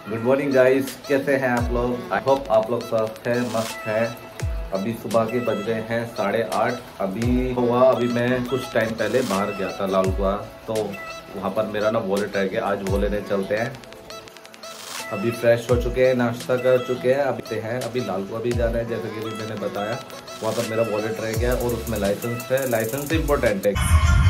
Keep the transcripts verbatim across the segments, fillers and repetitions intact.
Good morning guys, कैसे हैं आप लोग? आई होप आप लोग स्वस्थ हैं, मस्त हैं। अभी सुबह के बज गए हैं साढ़े आठ। अभी हुआ अभी मैं कुछ टाइम पहले बाहर गया था लाल कुआं, तो वहाँ पर मेरा ना वॉलेट रह गया। आज वो लेने चलते हैं। अभी फ्रेश हो चुके हैं, नाश्ता कर चुके हैं, अभी हैं अभी लाल कुआं भी जाना है। जैसे कि अभी मैंने बताया, वहाँ पर मेरा वॉलेट रह गया और उसमें लाइसेंस है। लाइसेंस इम्पोर्टेंट है।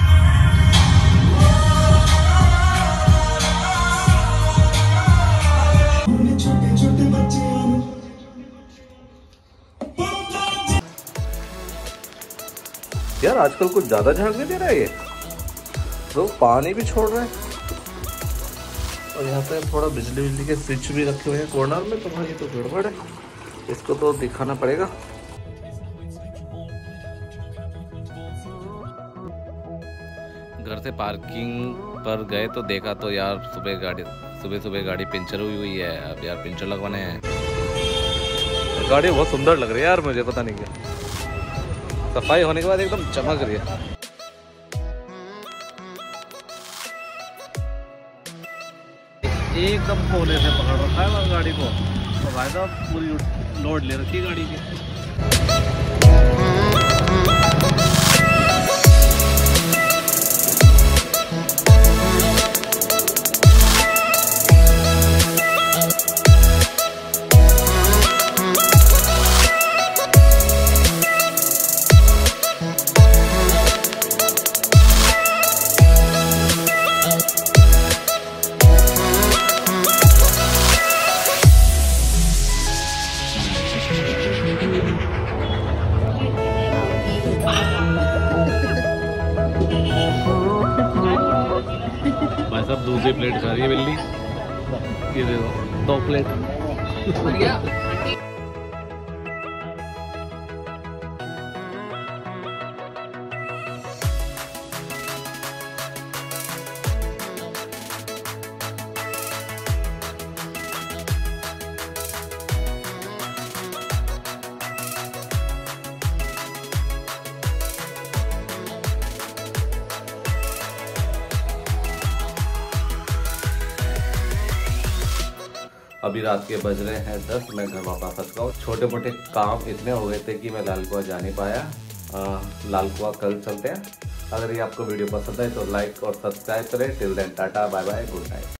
यार आजकल कुछ ज्यादा झाग नहीं दे रहा है ये, तो पानी भी छोड़ रहा है। और यहाँ पे थोड़ा बिजली बिजली के स्विच भी रखे हुए हैं कॉर्नर में, तो भाई तो गड़बड़ है, इसको तो दिखाना पड़ेगा। घर से पार्किंग पर गए तो देखा तो यार सुबह गाड़ी सुबह सुबह गाड़ी पंचर हुई हुई है। अब यार पंचर लगवाने हैं। गाड़ी बहुत सुंदर लग रही है यार, मुझे पता नहीं क्या, सफाई होने के बाद एकदम चमक रही है। एकदम कोने से पकड़ रखा है गाड़ी को, तो भाई साहब पूरी लोड ले रखी है गाड़ी की। भाई साहब दूसरी प्लेट खा रही है बिल्ली, ये देखो दो प्लेट। अभी रात के बज रहे हैं दस। मैं घर वापस का हूँ। छोटे मोटे काम इतने हो गए थे कि मैं लाल कुआं जा नहीं पाया। आ, लाल कुआं कल चलते हैं। अगर ये आपको वीडियो पसंद आए तो लाइक और सब्सक्राइब करें। Till then tata bye bye, good night.